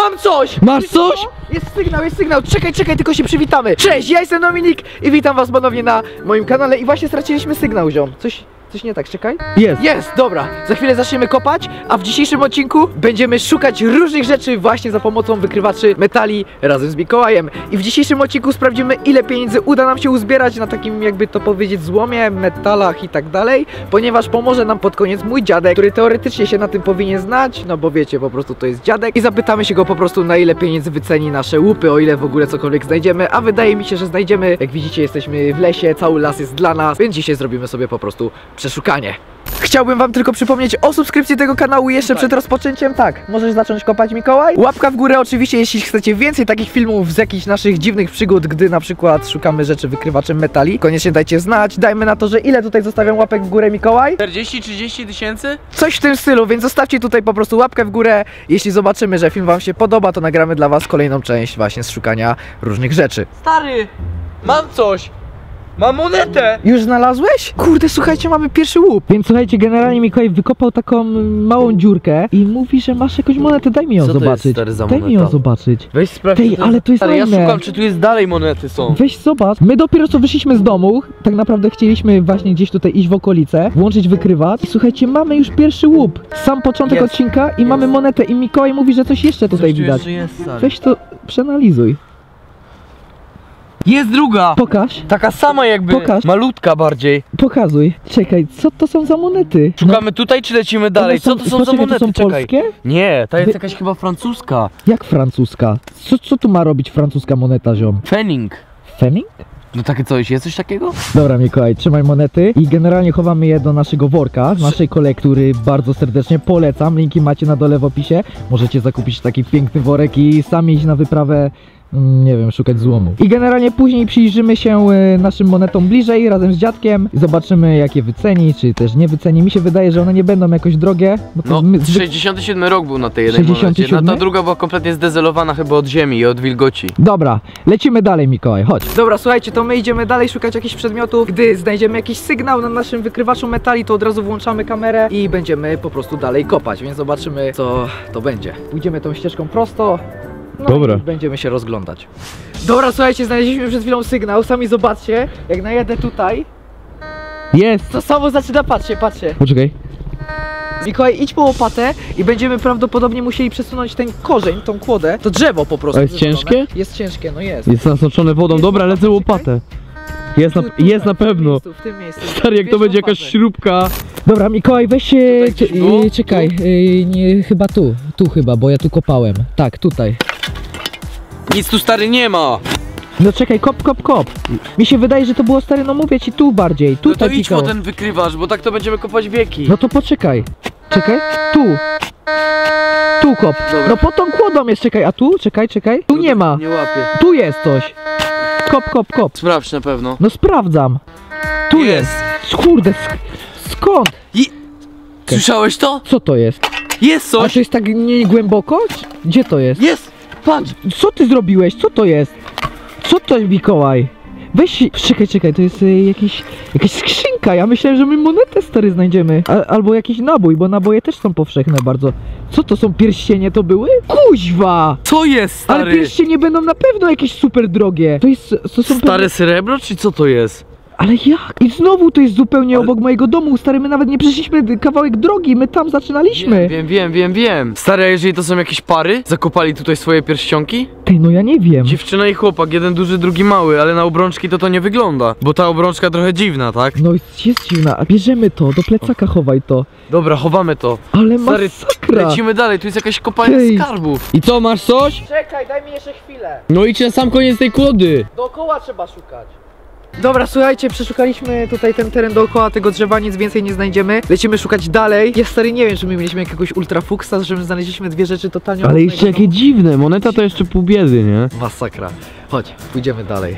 Mam coś! Masz coś? Jest sygnał, czekaj, tylko się przywitamy. Cześć, ja jestem Dominik i witam was ponownie na moim kanale i właśnie straciliśmy sygnał, ziom. Coś nie tak, czekaj? Jest, dobra, za chwilę zaczniemy kopać, a w dzisiejszym odcinku będziemy szukać różnych rzeczy właśnie za pomocą wykrywaczy metali razem z Mikołajem. I w dzisiejszym odcinku sprawdzimy, ile pieniędzy uda nam się uzbierać na takim, jakby to powiedzieć, złomie, metalach i tak dalej, ponieważ pomoże nam pod koniec mój dziadek, który teoretycznie się na tym powinien znać, no bo wiecie, po prostu to jest dziadek i zapytamy się go po prostu, na ile pieniędzy wyceni nasze łupy, o ile w ogóle cokolwiek znajdziemy, a wydaje mi się, że znajdziemy. Jak widzicie, jesteśmy w lesie, cały las jest dla nas, więc dzisiaj zrobimy sobie po prostu przeszukanie. Chciałbym wam tylko przypomnieć o subskrypcji tego kanału jeszcze przed rozpoczęciem. Tak, możesz zacząć kopać, Mikołaj. Łapka w górę oczywiście, jeśli chcecie więcej takich filmów z jakichś naszych dziwnych przygód, gdy na przykład szukamy rzeczy wykrywaczem metali. Koniecznie dajcie znać. Dajmy na to, że ile tutaj zostawiam łapek w górę, Mikołaj? 40-30 tysięcy? Coś w tym stylu, więc zostawcie tutaj po prostu łapkę w górę. Jeśli zobaczymy, że film wam się podoba, to nagramy dla was kolejną część właśnie z szukania różnych rzeczy. Stary, mam coś. Mam monetę! Już znalazłeś? Kurde, słuchajcie, mamy pierwszy łup. Więc słuchajcie, generalnie Mikołaj wykopał taką małą dziurkę i mówi, że masz jakąś monetę, daj mi ją zobaczyć. Stary, za daj mi ją zobaczyć. Weź sprawdź. Tej, ale to jest stary, ja fajne. szukam, czy tu jest dalej monety są. Weź zobacz, my dopiero co wyszliśmy z domu, tak naprawdę chcieliśmy właśnie gdzieś tutaj iść w okolice, włączyć wykrywacz i słuchajcie, mamy już pierwszy łup. Sam początek odcinka i mamy monetę i Mikołaj mówi, że coś jeszcze tutaj widać. Weź to przeanalizuj. Jest druga! Pokaż. Taka sama jakby, Pokaż. malutka bardziej. Pokazuj. Czekaj, co to są za monety? Szukamy tutaj, czy lecimy dalej? Co to są za monety? To są Czekaj. polskie? Nie, ta jest jakaś chyba francuska. Jak francuska? Co tu ma robić francuska moneta, ziom? Fenning. Femming? No takie coś, jest coś takiego? Dobra, Mikołaj, trzymaj monety i generalnie chowamy je do naszego worka, naszej kolekcji, który bardzo serdecznie polecam. Linki macie na dole w opisie. Możecie zakupić taki piękny worek i sami iść na wyprawę, nie wiem, szukać złomu. I generalnie później przyjrzymy się naszym monetom bliżej razem z dziadkiem i zobaczymy, jak je wyceni, czy też nie wyceni. Mi się wydaje, że one nie będą jakoś drogie. Bo to No, 67 rok był na tej jednej monecie. 67? No, ta druga była kompletnie zdezelowana chyba od ziemi i od wilgoci. Dobra, lecimy dalej, Mikołaj, chodź. Dobra, słuchajcie, to my idziemy dalej szukać jakichś przedmiotów. Gdy znajdziemy jakiś sygnał na naszym wykrywaczu metali, to od razu włączamy kamerę i będziemy po prostu dalej kopać, więc zobaczymy, co to będzie. Pójdziemy tą ścieżką prosto. No dobra. I będziemy się rozglądać. Dobra, słuchajcie, znaleźliśmy przed chwilą sygnał. Sami zobaczcie, jak najadę tutaj, Jest! to samo zaczyna, patrzcie. Poczekaj. Mikołaj, idź po łopatę i będziemy prawdopodobnie musieli przesunąć ten korzeń, tą kłodę, to drzewo po prostu. A jest ciężkie? Jest ciężkie, no jest. Jest nasoczone wodą. Dobra, lecę łopatę. Jest na pewno. W tym miejscu. Stary, jak to Bierz będzie jakaś łopatę. śrubka. Dobra, Mikołaj, weź się. Tutaj gdzieś było? Czekaj, nie, chyba tu chyba, bo ja tu kopałem. Tak, tutaj. Nic tu stary nie ma! No czekaj, kop. Mi się wydaje, że to było stary, no mówię ci tu bardziej. No to Tutaj idź po Mikołaj. ten wykrywacz, bo tak to będziemy kopać wieki. No to poczekaj. Czekaj, tu kop. Dobra. No pod tą kłodą jest, czekaj, a tu? Czekaj. Tu nie ma. Nie łapię. Tu jest coś. Kop. Sprawdź na pewno. No sprawdzam. Tu jest. Kurde, skąd? Słyszałeś to? Co to jest? Jest A coś! to jest tak nie głęboko? Gdzie to jest? Jest! Patrz! Co ty zrobiłeś? Co to jest? Co to jest, Mikołaj? Weź, czekaj, to jest jakaś skrzynka. Ja myślałem, że my monetę stary znajdziemy. Albo jakiś nabój, bo naboje też są powszechne bardzo. Co to są, pierścienie to były? Kuźwa! Co jest, stary? Ale pierścienie będą na pewno jakieś super drogie. To są Stare srebro, czy co to jest? Ale jak? I znowu to jest zupełnie obok mojego domu, stary, my nawet nie przeszliśmy kawałek drogi, my tam zaczynaliśmy. Wiem. Stary, a jeżeli to są jakieś pary? Zakopali tutaj swoje pierścionki? Tej, no ja nie wiem. Dziewczyna i chłopak, jeden duży, drugi mały, ale na obrączki to nie wygląda. Bo ta obrączka trochę dziwna, tak? No jest dziwna, a bierzemy to, do plecaka chowaj to. Dobra, chowamy to. Ale Stary, masakra. lecimy dalej, tu jest jakaś kopalnia Ej. skarbów. I co, masz coś? Czekaj, daj mi jeszcze chwilę. No idź na sam koniec tej kłody. Dookoła trzeba szukać. Dobra, słuchajcie, przeszukaliśmy tutaj ten teren dookoła tego drzewa, nic więcej nie znajdziemy. Lecimy szukać dalej. Ja stary nie wiem, czy my mieliśmy jakiegoś ultrafuksa, że my znaleźliśmy dwie rzeczy totalnie Ale obok jeszcze mojego jakie dziwne. Moneta to jeszcze pół biedy, nie? domu. Masakra. Chodź, pójdziemy dalej.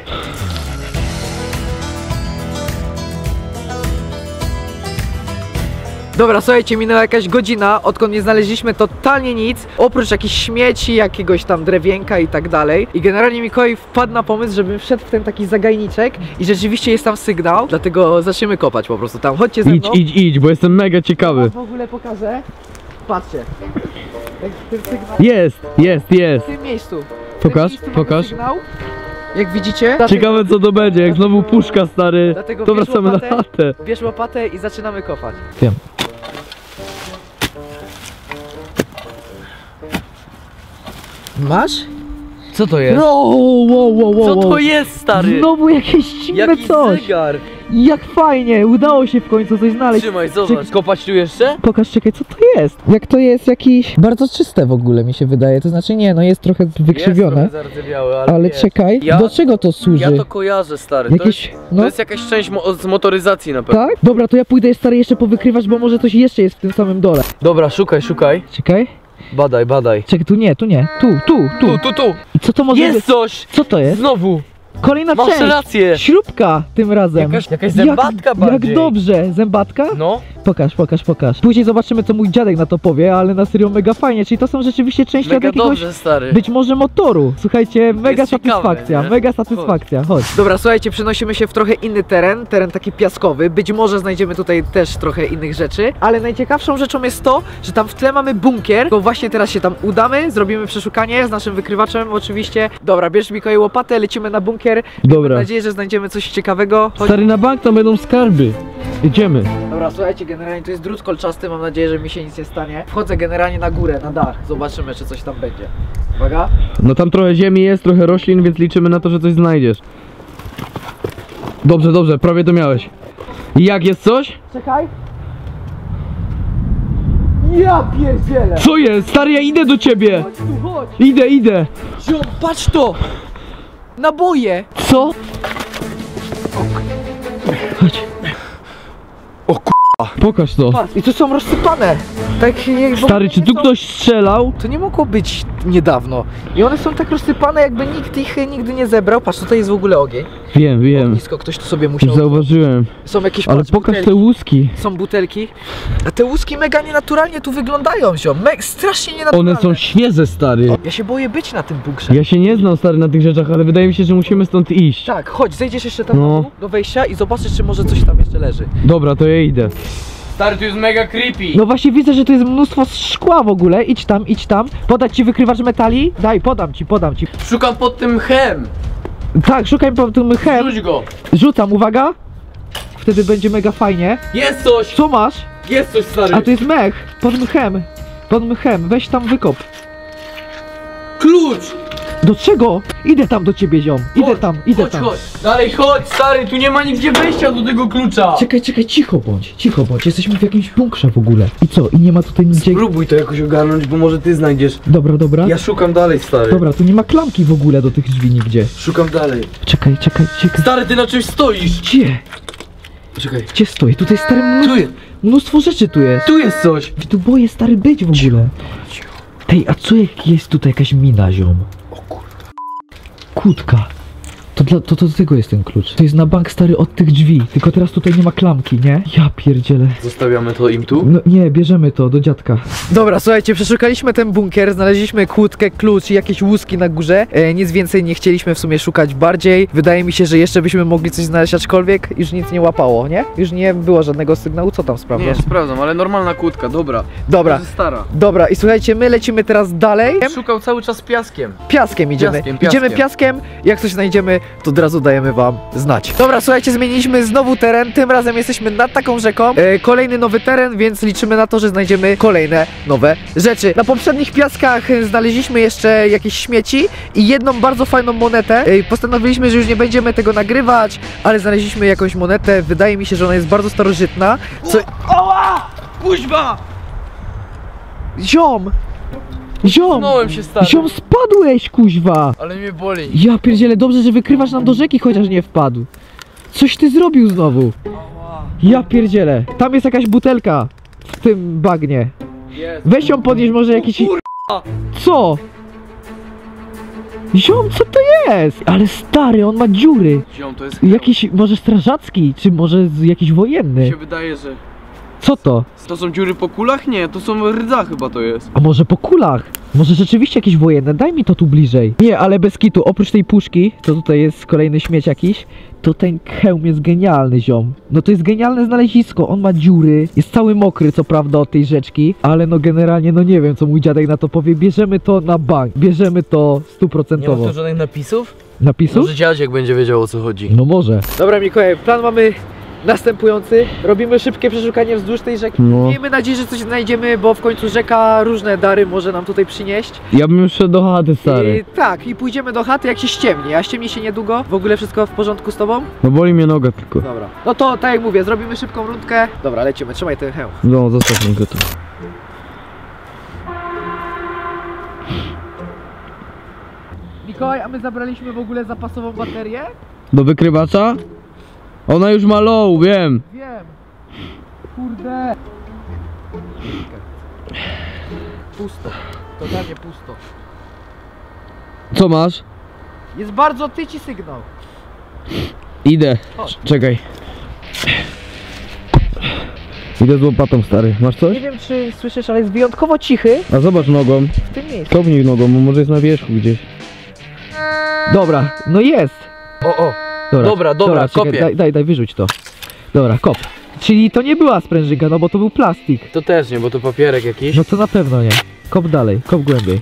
Dobra, słuchajcie, minęła jakaś godzina, odkąd nie znaleźliśmy totalnie nic, oprócz jakichś śmieci, jakiegoś tam drewienka i tak dalej. I generalnie Mikołaj wpadł na pomysł, żebym wszedł w ten taki zagajniczek i rzeczywiście jest tam sygnał, dlatego zaczniemy kopać po prostu tam. Chodźcie ze mną. Idź, bo jestem mega ciekawy. W ogóle pokażę. Patrzcie. Ten sygnał Jest. w tym miejscu. W Pokaż, tym miejscu mamy pokaż. sygnał. Jak widzicie. Ciekawe co to będzie, jak znowu puszka, stary. Dlatego To bierz wracamy na łopatę. chatę. Bierz łopatę i zaczynamy kopać. Wiem. Masz? Co to jest? No, wow. Co to jest, stary? Znowu jakieś dziwne Jaki coś. zegar? Jak fajnie, udało się w końcu coś znaleźć. Trzymaj, zobacz. Kopać tu jeszcze? Pokaż, czekaj, co to jest? Jak to jest jakiś bardzo czyste w ogóle mi się wydaje. To znaczy nie, no jest trochę wykrzywione. Jest trochę zardzewiałe, ale wiesz, czekaj, ja- do czego to służy? Ja to kojarzę, stary. Jakieś, To jest jakaś część z motoryzacji na pewno. Tak? Dobra, to ja pójdę stary jeszcze powykrywać, bo może coś jeszcze jest w tym samym dole. Dobra, szukaj. Czekaj. Badaj. Czekaj, tu nie. Tu. Tu. I co to może być? Jest coś! Co to jest? Znowu! Kolejna Masz część. rację! Śrubka tym razem. Jakaś zębatka jak bardziej. dobrze. Zębatka? No. Pokaż. Później zobaczymy co mój dziadek na to powie, ale na serio mega fajnie. Czyli to są rzeczywiście części Mega od jakiegoś dobrze, stary. być może motoru. Słuchajcie, mega jest ciekawe, satysfakcja, nie? mega satysfakcja. Chodź. Dobra, słuchajcie, przenosimy się w trochę inny teren taki piaskowy. Być może znajdziemy tutaj też trochę innych rzeczy, ale najciekawszą rzeczą jest to, że tam w tle mamy bunkier. To właśnie teraz się tam udamy, zrobimy przeszukanie z naszym wykrywaczem oczywiście. Dobra, bierz Mikołaj łopatę, lecimy na bunkier. Dobra. Mam nadzieję, że znajdziemy coś ciekawego. Chodź. Stary, na bank tam będą skarby. Idziemy. Dobra, słuchajcie, generalnie to jest drut kolczasty, mam nadzieję, że mi się nic nie stanie. Wchodzę generalnie na górę, na dach. Zobaczymy, czy coś tam będzie. Uwaga. No tam trochę ziemi jest, trochę roślin, więc liczymy na to, że coś znajdziesz. Dobrze, prawie to miałeś. I jak, jest coś? Czekaj. Ja pierdzielę! Co jest? Stary, ja idę do ciebie! Chodź tu, chodź! Idę! Ziom, patrz to! Naboje! Co? Chodź. O Pokaż to. Patrz, i tu są rozsypane! Tak nie, Stary, czy tu ktoś strzelał? To nie mogło być niedawno. I one są tak rozsypane, jakby nikt ich nigdy nie zebrał. Patrz, tutaj jest w ogóle ogień. Wiem. Blisko ktoś tu sobie Już musiał... zauważyłem. Są jakieś, Ale patrz, pokaż te butelki. łuski. Są butelki. A te łuski mega nienaturalnie tu wyglądają, ziom. Strasznie nienaturalne. One są świeże, stary. Ja się boję być na tym bunkrze. Ja się nie znam, stary, na tych rzeczach, ale wydaje mi się, że musimy stąd iść. Tak, chodź, zejdziesz jeszcze tam No. na dół, do wejścia i zobaczysz, czy może coś tam jeszcze leży. Dobra, to ja idę. Stary, tu jest mega creepy. No właśnie widzę, że tu jest mnóstwo szkła w ogóle. Idź tam. Podać ci wykrywacz metali? Daj, podam ci. Szukam pod tym chem. Tak, szukaj po tym chem. Rzuć go. Rzucam, uwaga. Wtedy będzie mega fajnie. Jest coś. Co masz? Jest coś, stary. A to jest mech. Pod mchem. Weź tam wykop. Klucz. Do czego? Idę tam do ciebie, ziom. Idę tam. Chodź. Dalej, chodź, stary, tu nie ma nigdzie wejścia do tego klucza. Czekaj, cicho bądź. Jesteśmy w jakimś bunkrze w ogóle. I co? I nie ma tutaj nigdzie... Spróbuj to jakoś ogarnąć, bo może ty znajdziesz. Dobra. Ja szukam dalej, stary. Dobra, tu nie ma klamki w ogóle do tych drzwi nigdzie. Szukam dalej. Czekaj. Stary, ty na czymś stoisz. Gdzie? Czekaj. Gdzie stoi? Tutaj stary Tu jest. mnóstwo rzeczy tu jest. Tu jest coś. Tu boję stary być w ogóle. Tej, a co jak jest tutaj jakaś mina, ziom? O kurde. Kłódka. To do tego jest ten klucz. To jest na bank stary od tych drzwi. Tylko teraz tutaj nie ma klamki, nie? Ja pierdzielę. Zostawiamy to im tu? No nie, bierzemy to do dziadka. Dobra, słuchajcie, przeszukaliśmy ten bunkier, znaleźliśmy kłódkę, klucz i jakieś łuski na górze. Nic więcej nie chcieliśmy w sumie szukać bardziej. Wydaje mi się, że jeszcze byśmy mogli coś znaleźć, aczkolwiek już nic nie łapało, nie? Już nie było żadnego sygnału. Co tam sprawdzasz? Nie, sprawdzam, ale normalna kłódka, dobra. Dobra, To jest stara. dobra i słuchajcie, my lecimy teraz dalej. Szukał cały czas piaskiem. Piaskiem idziemy. Idziemy piaskiem. Jak coś znajdziemy, to od razu dajemy wam znać. Dobra, słuchajcie, zmieniliśmy znowu teren. Tym razem jesteśmy nad taką rzeką. Kolejny nowy teren, więc liczymy na to, że znajdziemy kolejne nowe rzeczy. Na poprzednich piaskach znaleźliśmy jeszcze jakieś śmieci i jedną bardzo fajną monetę. Postanowiliśmy, że już nie będziemy tego nagrywać, ale znaleźliśmy jakąś monetę. Wydaje mi się, że ona jest bardzo starożytna. Co... Oła! Kuźwa! Ziom! Pchnąłem się, stary. Ziom, spadłeś, kuźwa! Ale mnie boli. Ja pierdzielę, dobrze, że wykrywasz nam do rzeki, chociaż nie wpadł. Coś ty zrobił znowu. Ja pierdzielę. Tam jest jakaś butelka w tym bagnie. Jest. Weź ją podnieść, może jakiś... Kurwa! Co? Ziom, co to jest? Ale stary, on ma dziury. Ziom, to jest... Jakiś, może strażacki, czy może jakiś Mi wojenny. się wydaje, że... Co to? To są dziury po kulach? Nie, to są rdza chyba to jest. A może po kulach? Może rzeczywiście jakieś wojenne? Daj mi to tu bliżej. Nie, ale bez kitu, oprócz tej puszki, to tutaj jest kolejny śmieć jakiś, to ten hełm jest genialny, ziom. No to jest genialne znalezisko, on ma dziury, jest cały mokry co prawda od tej rzeczki, ale no generalnie no nie wiem co mój dziadek na to powie, bierzemy to na bank, bierzemy to 100%. Nie ma tu żadnych napisów? Napisów? Może dziadek będzie wiedział o co chodzi. No może. Dobra Mikołaj, plan mamy następujący. Robimy szybkie przeszukanie wzdłuż tej rzeki. No. Miejmy nadzieję, że coś znajdziemy, bo w końcu rzeka różne dary może nam tutaj przynieść. Ja bym szedł do chaty, stary. I, tak, i pójdziemy do chaty jak się ściemni, a ściemni się niedługo. W ogóle wszystko w porządku z tobą? No boli mnie noga tylko. Dobra. No to tak jak mówię, zrobimy szybką rundkę. Dobra, lecimy, trzymaj ten hełm. No, zostaw mi go tu. Mikołaj, a my zabraliśmy w ogóle zapasową baterię? Do wykrywacza? Ona już ma low, wiem. Wiem. Kurde. Pusto. Totalnie pusto. Co masz? Jest bardzo tyci sygnał. Idę. Chodź. Czekaj. Idę z łopatą, stary. Masz Nie coś? wiem czy słyszysz, ale jest wyjątkowo cichy A zobacz nogą. w tym miejscu. Kopnij nogą, bo może jest na wierzchu gdzieś. Dobra, no jest. O, dobra, czekaj, kopię. daj, wyrzuć to. Dobra, kop. Czyli to nie była sprężynka, no bo to był plastik. To też nie, bo to papierek jakiś. No to na pewno nie. Kop dalej, kop głębiej.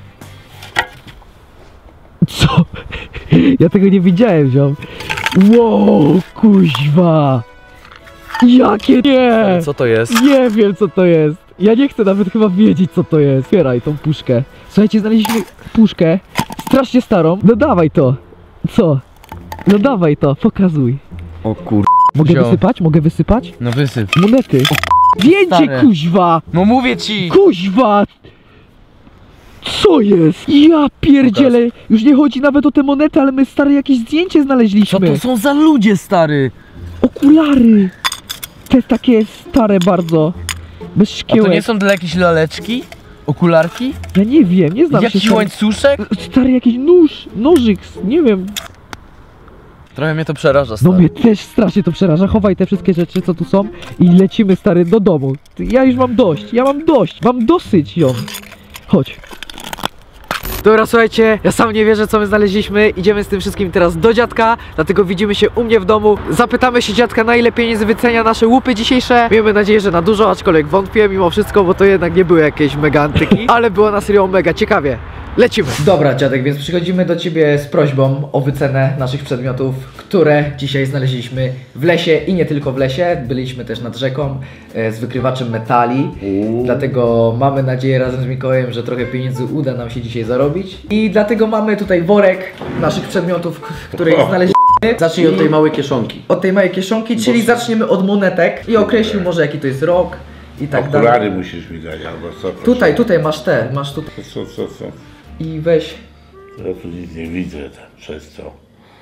Co? Ja tego nie widziałem, ziom. Wow, kuźwa. Jakie nie! Co to jest? Nie wiem co to jest. Ja nie chcę nawet chyba wiedzieć co to jest. Otwieraj tą puszkę. Słuchajcie, znaleźliśmy puszkę. Strasznie starą. No dawaj to. Co? No dawaj to, pokazuj. O kur... Mogę Wziął. wysypać? Mogę wysypać? No wysyp. Monety. Zdjęcie, stare. kuźwa! No mówię ci! Kuźwa! Co jest? Ja pierdzielę. Już nie chodzi nawet o te monety, ale my stare jakieś zdjęcie Co znaleźliśmy. to są za ludzie, stary? Okulary. Te takie stare bardzo. Bez A to szkiełek. nie są dla jakieś laleczki? Okularki? Ja nie wiem, nie znam się. Jakiś stary. łańcuszek? Stary jakiś nóż, nożyk, nie wiem. Trochę mnie to przeraża, No stary. mnie też strasznie to przeraża. Chowaj te wszystkie rzeczy, co tu są i lecimy, stary, do domu. Ja już mam dość, mam dosyć ją. Chodź. Dobra, słuchajcie, ja sam nie wierzę co my znaleźliśmy. Idziemy z tym wszystkim teraz do dziadka, dlatego widzimy się u mnie w domu. Zapytamy się dziadka, na ile pieniędzy wycenia nasze łupy dzisiejsze. Miejmy nadzieję, że na dużo, aczkolwiek wątpię mimo wszystko, bo to jednak nie były jakieś mega antyki, ale było na serio mega ciekawie. Lecimy! Dobra, dziadek, więc przychodzimy do ciebie z prośbą o wycenę naszych przedmiotów, które dzisiaj znaleźliśmy w lesie i nie tylko w lesie. Byliśmy też nad rzeką z wykrywaczem metali. Dlatego mamy nadzieję razem z Mikołajem, że trochę pieniędzy uda nam się dzisiaj zarobić. I dlatego mamy tutaj worek naszych przedmiotów, które znaleźliśmy. Zacznij od tej małej kieszonki. Od tej małej kieszonki, czyli zaczniemy od monetek i określił może jaki to jest rok i tak dalej. Okulary musisz mi dać, albo co? Proszę. Tutaj masz te, masz tutaj. Co? I weź. Ja tu nic nie widzę przez to.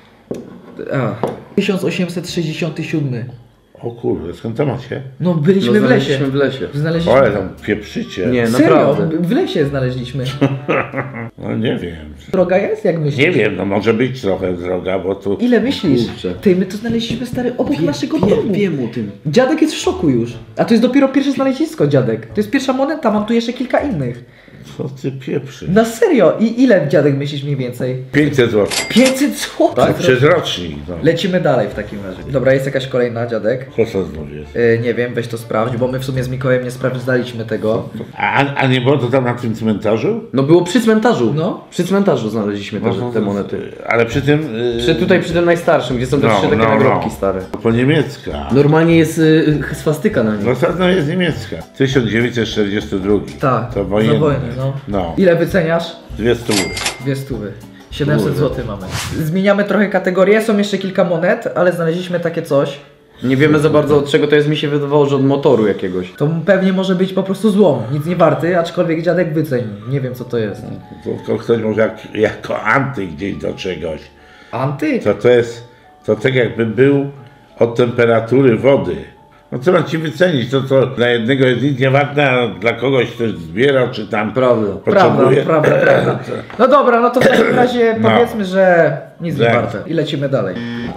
1867. O kurde, skąd to macie? No byliśmy w lesie. w lesie. Znaleźliśmy. Ale tam pieprzycie. Nie, Serio, naprawdę. w lesie znaleźliśmy. No nie wiem. Droga jest, jak myślisz? Nie wiem, no może być trochę droga, bo tu... Ile myślisz? Kurczę. Ty, my to znaleźliśmy stary obok naszego domu. Wiem o tym. Dziadek jest w szoku już. A to jest dopiero pierwsze znalezisko, dziadek. To jest pierwsza moneta, mam tu jeszcze kilka innych. Co ty pieprzy? Na serio. I ile, dziadek, myślisz mniej więcej? 500 zł. 500 zł. Tak? Przez rocznik, no. Lecimy dalej w takim razie. Dobra, jest jakaś kolejna, dziadek. Co to znów jest? Nie wiem, weź to sprawdź, bo my w sumie z Mikołajem nie sprawdzaliśmy tego. A nie było to tam na tym cmentarzu? No było przy cmentarzu. No. Przy cmentarzu znaleźliśmy te monety. Ale przy tym... Przy tym najstarszym, gdzie są te trzy takie nagrobki stare. Po niemiecka. Normalnie jest swastyka na nim. No to jest niemiecka. 1942. Tak, To za wojenny. wojny, no. No. Ile wyceniasz? 200 zł. 200. 700 zł mamy. Zmieniamy trochę kategorię, są jeszcze kilka monet, ale znaleźliśmy takie coś. Nie wiemy za bardzo od czego to jest, mi się wydawało, że od motoru jakiegoś. To pewnie może być po prostu złom, nic nie warty, aczkolwiek dziadek wyceni. Nie wiem co to jest. To ktoś może jako anty gdzieś do czegoś. Anty? To jest, to tak jakby był od temperatury wody. No co mam ci wycenić? To dla jednego jest nic nie warte, a dla kogoś ktoś zbierał, czy tam Prawda. potrzebuje. Prawda. No dobra, no to w takim razie No. powiedzmy, że nic nie Tak. warte. I lecimy dalej.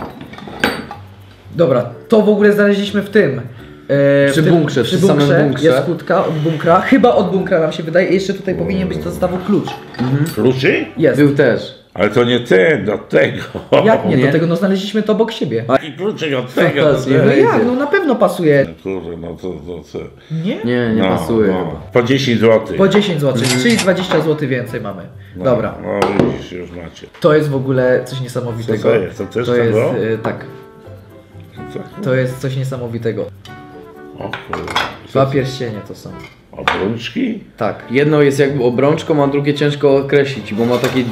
Dobra, to w ogóle znaleźliśmy w tym. Przy bunkrze, przy samym bunkrze. Jest kłódka od bunkra, chyba od bunkra nam się wydaje. I jeszcze tutaj powinien być do zestawu klucz. Kluczy? Jest. Był też. Ale to nie ten, do tego. Jak nie? Nie. Do tego no znaleźliśmy to obok siebie. I kluczyk od tego. Teraz nie do No wejdzie. jak? No na pewno pasuje. Kurde, no to co? Nie? Nie, nie pasuje chyba. Po 10 zł. Po 10 zł, czyli 20 zł więcej mamy. Dobra. No widzisz, już macie. To jest w ogóle coś niesamowitego. Co to jest? To też To jest, tego? tak, Co? to jest coś niesamowitego. O kurde. Dwa pierścienie to są. Obrączki? Tak. Jedno jest jakby obrączką, a drugie ciężko określić, bo ma taki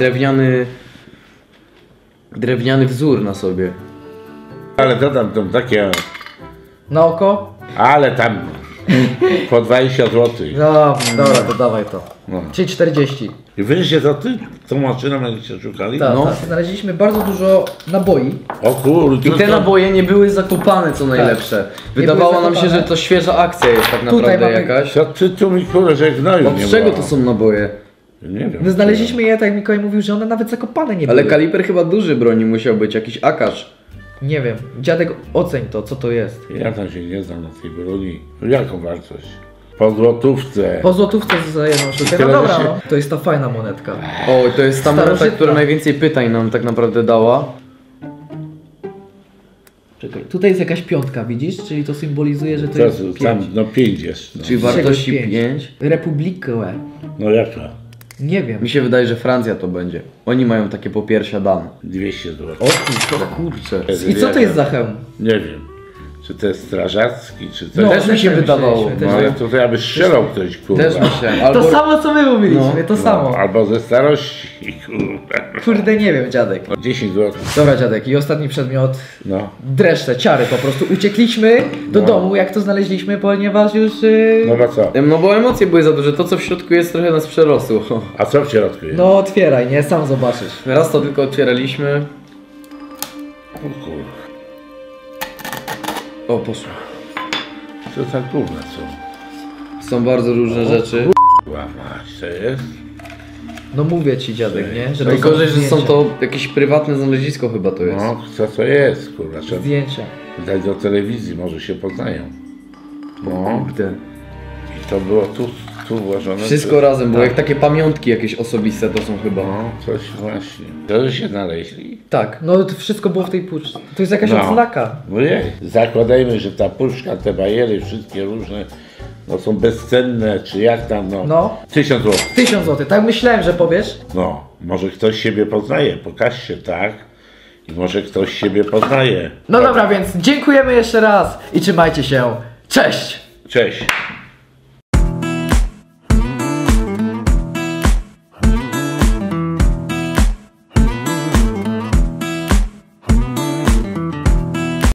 drewniany wzór na sobie. Ale dodam tam takie... Na oko? Ale tam... Po 20 zł. No, dobra, to dawaj to. No. Czyli 40. I wyście to ty tą maszyną jakście szukali? Tak, No. tak. Znaleźliśmy bardzo dużo naboi. O kurde. I te naboje nie były zakopane, co najlepsze. Wydawało były nam się, zakopane. że to świeża akcja jest tak Tutaj naprawdę mamy- jakaś. Co ty tu mi kurde, że gnoju nie Od czego było? to są naboje? Nie wiem. My znaleźliśmy je, tak jak Mikołaj mówił, że one nawet zakopane nie Ale były. kaliber chyba duży broni musiał być, jakiś akasz. Nie wiem. Dziadek, oceń to, co to jest. Ja tam się nie znam na tej broni. Jaką wartość? Po złotówce. Po złotówce za jedną sztukę. No Tyle, dobra, że się- no. To jest ta fajna monetka. O, to jest ta moneta, Starożytna. która najwięcej pytań nam tak naprawdę dała. Czekaj, tutaj jest jakaś piątka, widzisz? Czyli to symbolizuje, że to Co, jest tam, 5. no 5 jest. No, Czyli wartości 5. Republikę. no jaka? Nie wiem. Mi się wydaje, że Francja to będzie. Oni mają takie popiersia Dan. 200 zł. O kurczę. I co to jest za hełm? Nie wiem. Czy to jest strażacki, czy to No, jest... Też mi się tak wydawało. myśleliśmy, No też ale tak. to ja by strzelał ktoś, kurwa. Też myślałem. Albo... To samo co my mówiliśmy, to samo. No, albo ze starości, kurwa. Kurde, nie wiem, dziadek. 10 zł. Dobra, dziadek, i ostatni przedmiot. No. Dreszcze, ciary po prostu. Uciekliśmy do domu, jak to znaleźliśmy, ponieważ już... No bo co? No bo emocje były za duże, to co w środku jest trochę nas przerosło. A co w środku jest? No otwieraj, nie? Sam zobaczysz. Raz to tylko otwieraliśmy. O kurwa. O, poszło. Co za gówna są? Są bardzo różne rzeczy. Kurwa mać, co jest? No mówię ci, dziadek, nie? Że to Najgorzej, że są zdjęcia. to jakieś prywatne znalezisko chyba to jest. No, co to jest, kurwa? Trzeba Zdjęcia. dać do telewizji, może się poznają. No. Kurde. I to było tu włożone. Wszystko razem, bo jak takie pamiątki jakieś osobiste to są chyba. No, coś właśnie. To się znaleźli. Tak, no to wszystko było w tej puszce. To jest jakaś No. odznaka. Ojej. Zakładajmy, że ta puszka, te bajery, wszystkie różne, no są bezcenne, czy jak tam, no. No. 1000 zł. 1000 zł, tak myślałem, że powiesz. No, może ktoś siebie poznaje, pokaż się, tak? I może ktoś siebie poznaje. No dobra, więc dziękujemy jeszcze raz i trzymajcie się. Cześć! Cześć.